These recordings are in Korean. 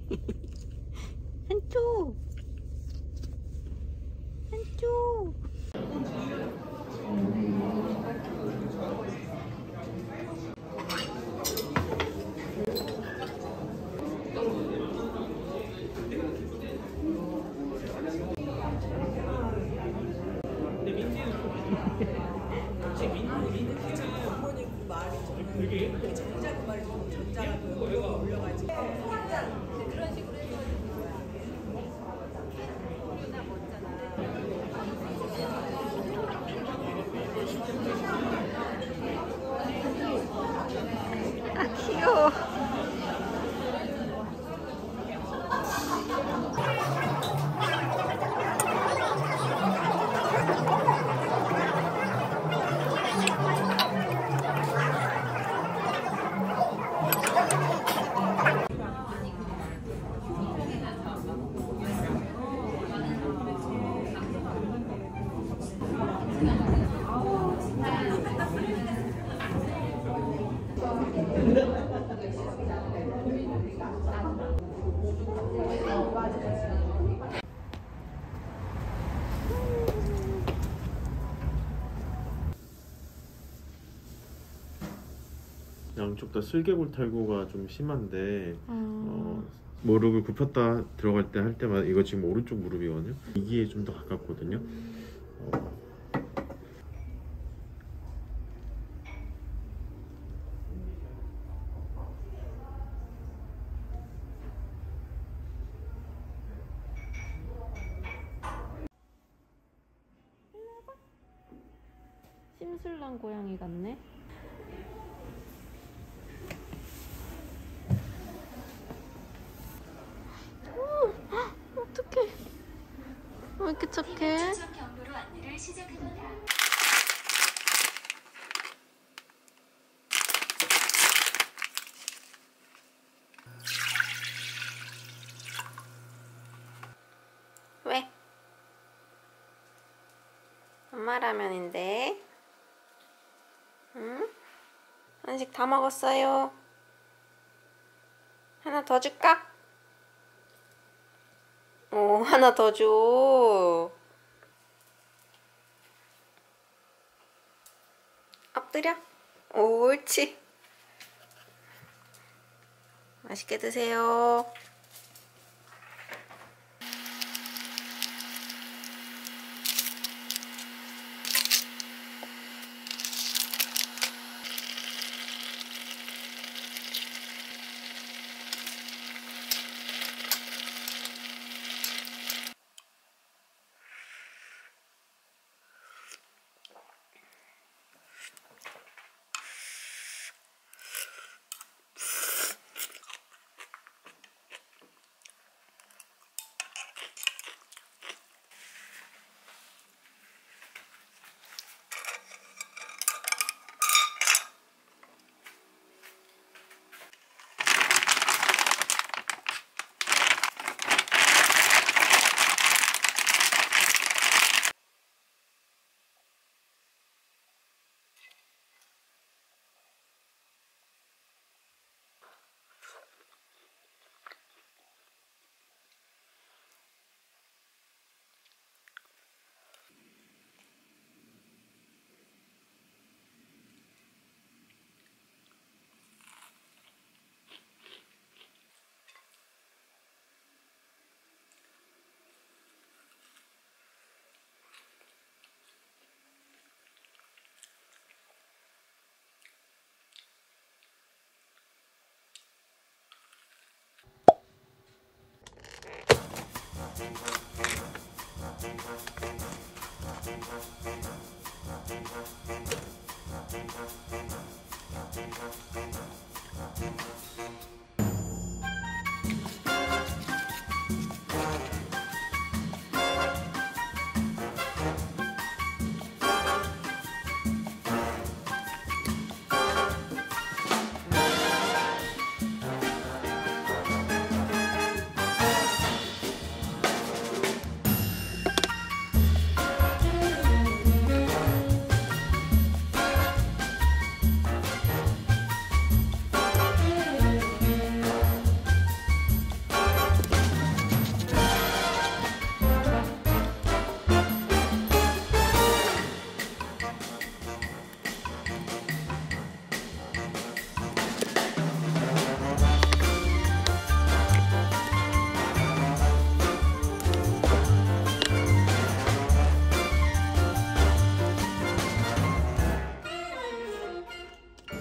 한쪽 한쪽. 아 귀여워. 양쪽 다 슬개골 탈구가 좀 심한데 무릎을 굽혔다 들어갈 때 할 때마다 이거 지금 오른쪽 무릎이거든요. 이기에 좀 더 가깝거든요. 심술난 고양이 같네. 어떡해. 왜 이렇게 착해? 왜? 엄마 라면인데. 응? 한식 다 먹었어요. 하나 더 줄까? 오, 하나 더 줘. 엎드려. 옳지. 맛있게 드세요.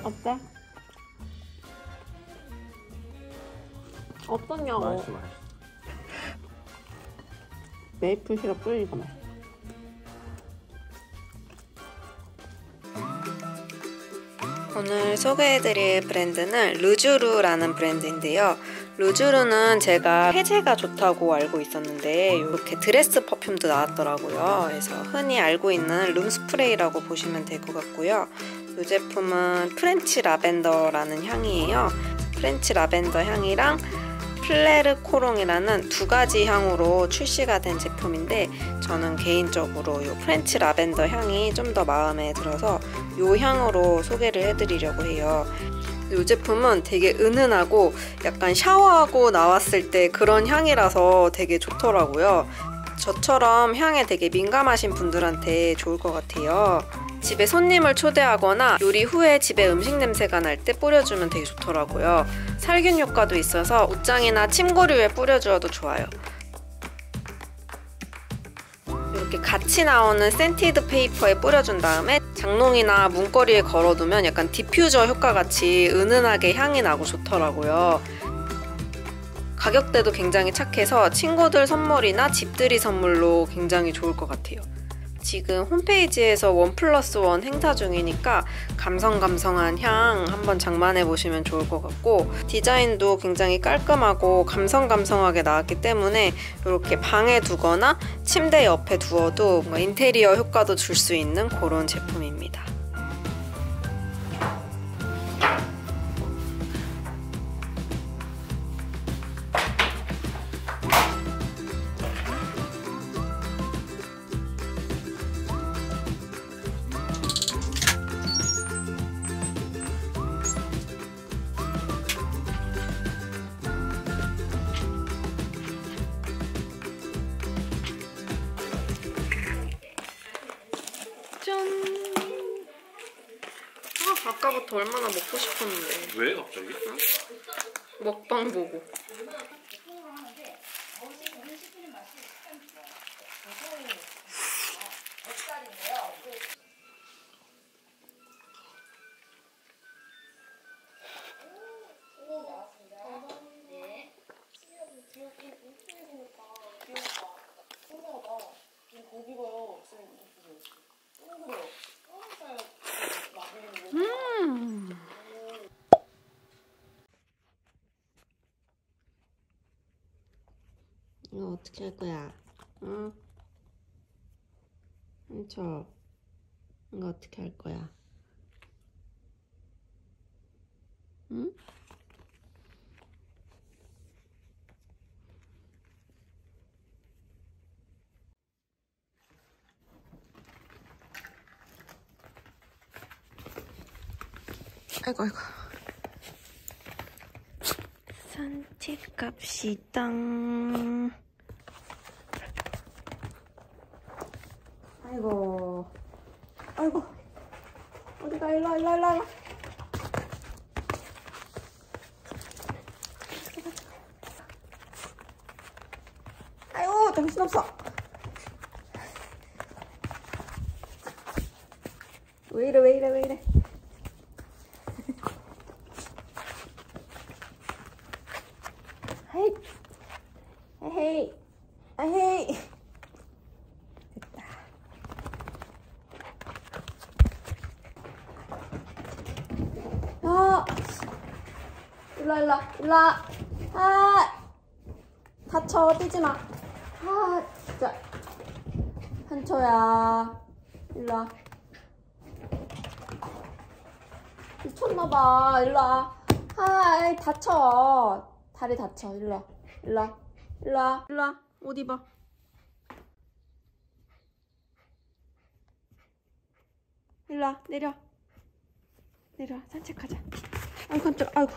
어때? 어떠냐고. 맛있어. 메이플 시럽 뿌리니까 맛있어. 오늘 소개해드릴 브랜드는 르주르라는 브랜드인데요. 르주르는 제가 해제가 좋다고 알고 있었는데 이렇게 드레스 퍼퓸도 나왔더라고요. 그래서 흔히 알고 있는 룸스프레이라고 보시면 될 것 같고요. 이 제품은 프렌치 라벤더라는 향이에요. 프렌치 라벤더 향이랑 플레르 코롱이라는 두 가지 향으로 출시가 된 제품인데 저는 개인적으로 이 프렌치 라벤더 향이 좀 더 마음에 들어서 이 향으로 소개를 해드리려고 해요. 이 제품은 되게 은은하고 약간 샤워하고 나왔을 때 그런 향이라서 되게 좋더라고요. 저처럼 향에 되게 민감하신 분들한테 좋을 것 같아요. 집에 손님을 초대하거나 요리 후에 집에 음식 냄새가 날 때 뿌려주면 되게 좋더라고요. 살균 효과도 있어서 옷장이나 침구류에 뿌려주어도 좋아요. 이렇게 같이 나오는 센티드 페이퍼에 뿌려준 다음에 장롱이나 문거리에 걸어두면 약간 디퓨저 효과같이 은은하게 향이 나고 좋더라고요. 가격대도 굉장히 착해서 친구들 선물이나 집들이 선물로 굉장히 좋을 것 같아요. 지금 홈페이지에서 1+1 행사 중이니까 감성감성한 향 한번 장만해보시면 좋을 것 같고 디자인도 굉장히 깔끔하고 감성감성하게 나왔기 때문에 이렇게 방에 두거나 침대 옆에 두어도 뭔가 인테리어 효과도 줄 수 있는 그런 제품입니다. 짠! 아까부터 얼마나 먹고 싶었는데. 왜 갑자기? 응? 먹방 보고. 이거 어떻게 할 거야? 응? 한쳐 이거 어떻게 할 거야? 응? 아이고 아이고 산책 갑시다. 아이고 아이고 어디가 일로와 일로와 일로와. 아이고 정신없어. 왜 이래 왜 이래 왜 이래. 헤이 헤이 헤이. 됐다. 아 일로와 일로와 일로와. 아 다쳐 뛰지마. 아 진짜 한초야 일로와. 미쳤나봐. 일로와. 아이 다쳐. 다리 다쳐. 일로와 일로와 일로와 일로와. 옷 입어. 일로와 내려 내려. 산책하자. 아이고 깜짝. 아이고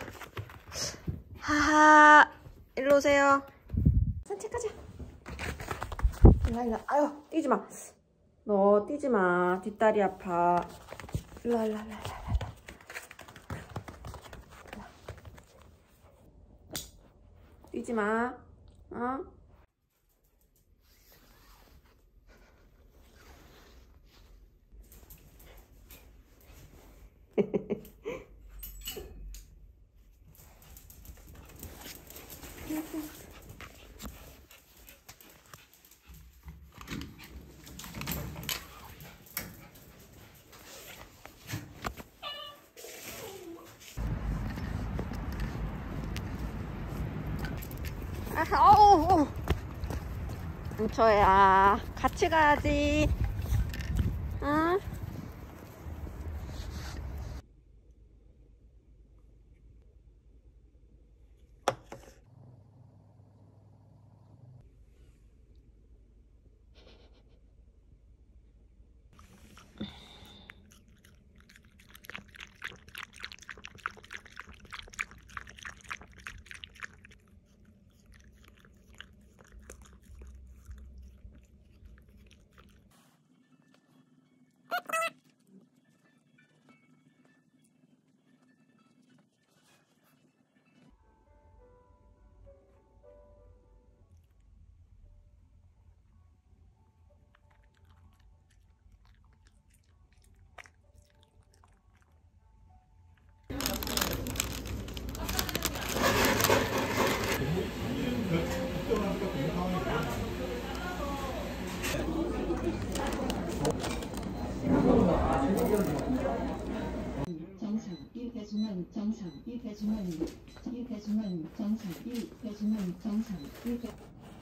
하하 일로 오세요. 산책하자. 일로와 일로와. 아유 뛰지마. 너 뛰지마. 뒷다리 아파. 일로와 일로와 일로와 일로와. 뛰지마. 어? 어우, 은초야, 같이 가야지. 응? 정상 1배주문 정상 1배주문 1배주문 정상 1배주문 정상 1배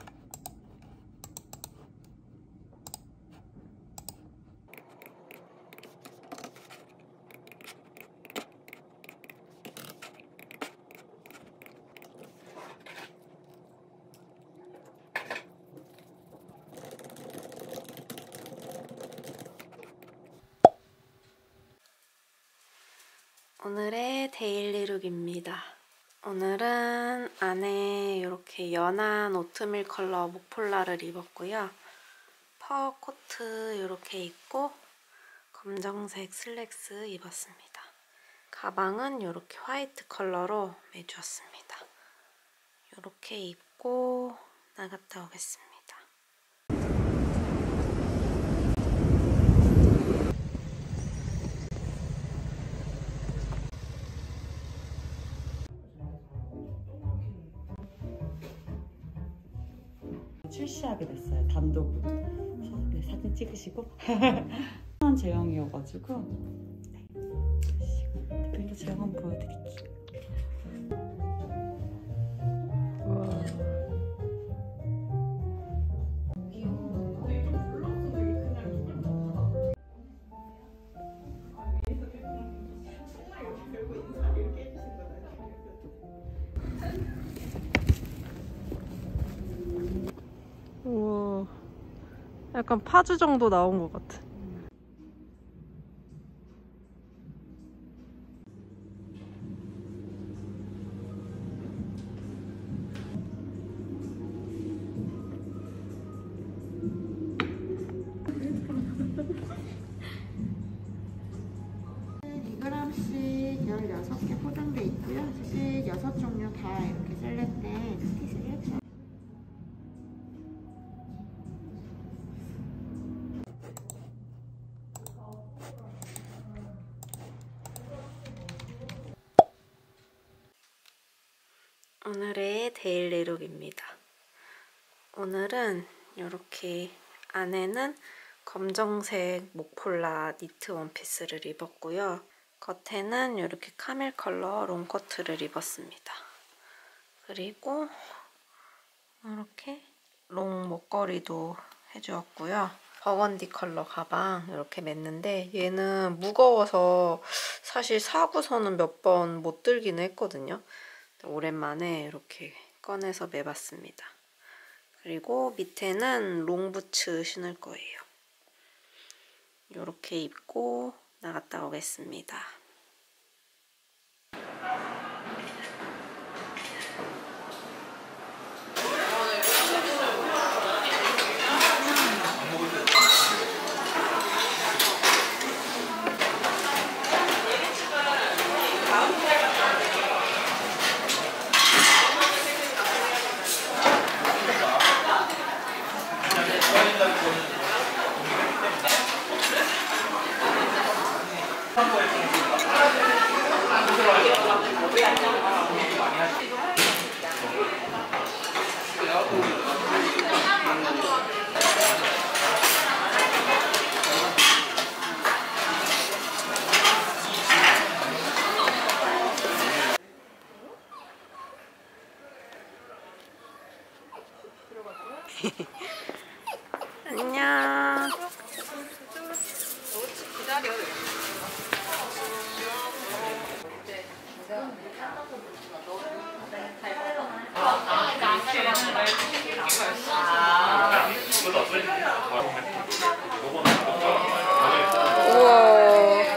오늘의 데일리룩입니다. 오늘은 안에 이렇게 연한 오트밀 컬러 목폴라를 입었고요. 퍼 코트 이렇게 입고 검정색 슬랙스 입었습니다. 가방은 이렇게 화이트 컬러로 매주었습니다. 이렇게 입고 나갔다 오겠습니다. 출시하게 됐어요. 단독으로. 그래서 네, 사진 찍으시고 제형이어가지고 네. 대표님도 제형 한번 보여드릴게요. 우와, 약간 파주 정도 나온 것 같아. 씩 16개 포장돼 있고요. 씩 6종류 다 이렇게 셀렉된 티셀렉션. 오늘의 데일리룩입니다. 오늘은 이렇게 안에는 검정색 목폴라 니트 원피스를 입었고요. 겉에는 이렇게 카멜 컬러 롱코트를 입었습니다. 그리고 이렇게 롱 목걸이도 해주었고요. 버건디 컬러 가방 이렇게 맸는데 얘는 무거워서 사실 사고서는 몇 번 못 들기는 했거든요. 오랜만에 이렇게 꺼내서 매봤습니다. 그리고 밑에는 롱부츠 신을 거예요. 이렇게 입고 나갔다 오겠습니다. 안녕. 우와.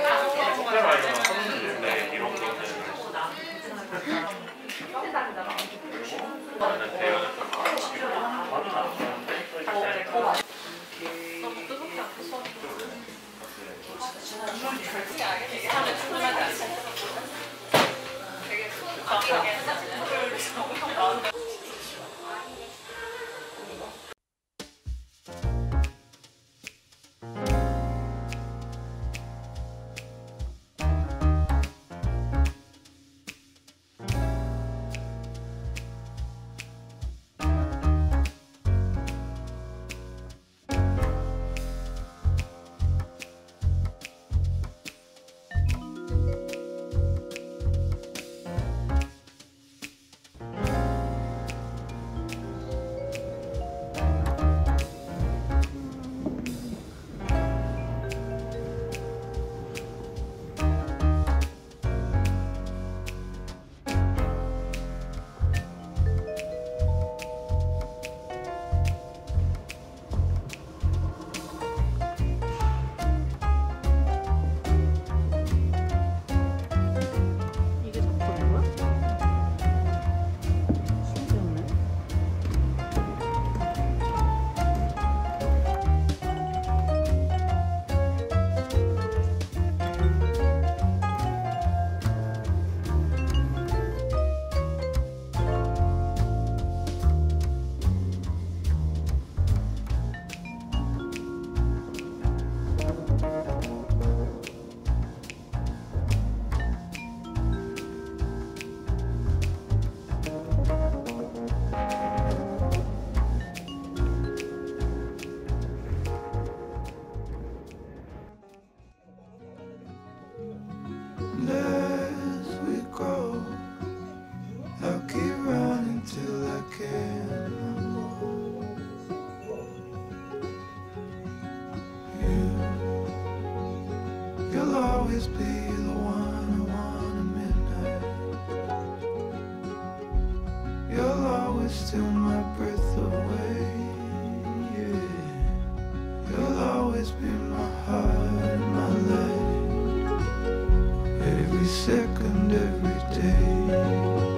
As we go, I'll keep running till I can't no more. You'll always be the one I want at midnight. You'll always steal my breath away. Yeah. You'll always be my heart and my life. Every second, every day.